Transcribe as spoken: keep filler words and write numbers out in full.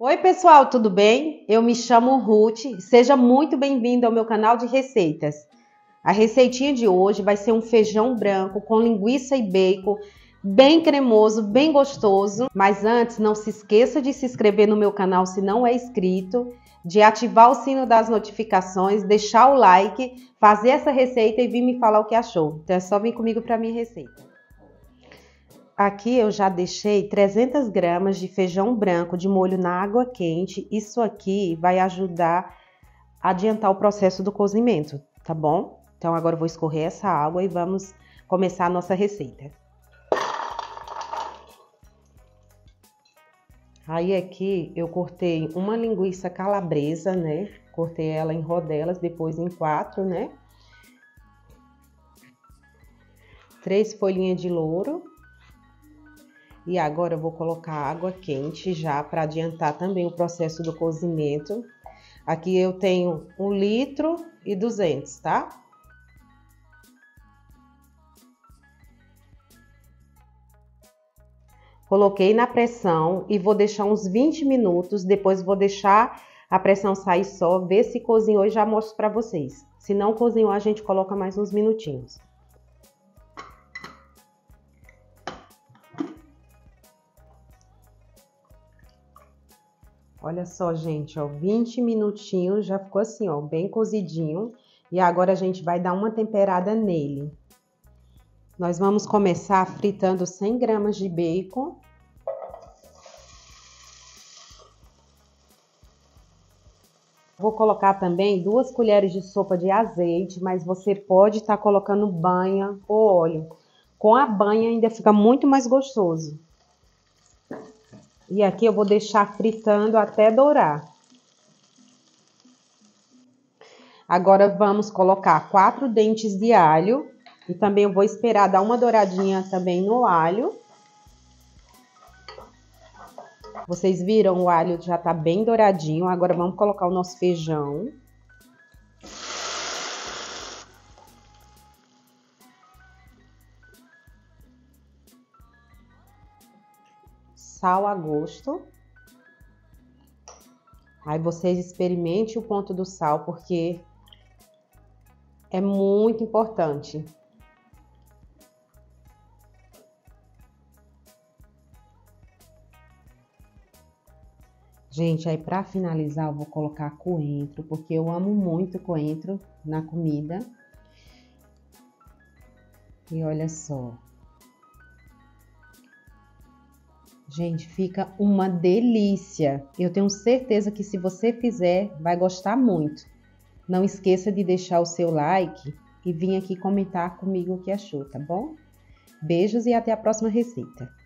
Oi pessoal, tudo bem? Eu me chamo Ruth, seja muito bem-vindo ao meu canal de receitas. A receitinha de hoje vai ser um feijão branco com linguiça e bacon, bem cremoso, bem gostoso. Mas antes, não se esqueça de se inscrever no meu canal se não é inscrito, de ativar o sino das notificações, deixar o like, fazer essa receita e vir me falar o que achou. Então é só vir comigo para a minha receita. Aqui eu já deixei trezentas gramas de feijão branco de molho na água quente. Isso aqui vai ajudar a adiantar o processo do cozimento, tá bom? Então agora eu vou escorrer essa água e vamos começar a nossa receita. Aí aqui eu cortei uma linguiça calabresa, né? Cortei ela em rodelas, depois em quatro, né? Três folhinhas de louro. E agora eu vou colocar água quente já para adiantar também o processo do cozimento. Aqui eu tenho um litro e duzentos, tá? Coloquei na pressão e vou deixar uns vinte minutos, depois vou deixar a pressão sair só, ver se cozinhou e já mostro para vocês. Se não cozinhou, a gente coloca mais uns minutinhos. Olha só, gente, ó, vinte minutinhos, já ficou assim, ó, bem cozidinho. E agora a gente vai dar uma temperada nele. Nós vamos começar fritando cem gramas de bacon. Vou colocar também duas colheres de sopa de azeite, mas você pode estar colocando banha ou óleo. Com a banha ainda fica muito mais gostoso. E aqui eu vou deixar fritando até dourar. Agora vamos colocar quatro dentes de alho. E também eu vou esperar dar uma douradinha também no alho. Vocês viram, o alho já tá bem douradinho. Agora vamos colocar o nosso feijão. Sal a gosto. Aí vocês experimentem o ponto do sal, porque é muito importante. Gente, aí para finalizar eu vou colocar coentro, porque eu amo muito coentro na comida. E olha só. Gente, fica uma delícia. Eu tenho certeza que se você fizer, vai gostar muito. Não esqueça de deixar o seu like e vir aqui comentar comigo o que achou, tá bom? Beijos e até a próxima receita.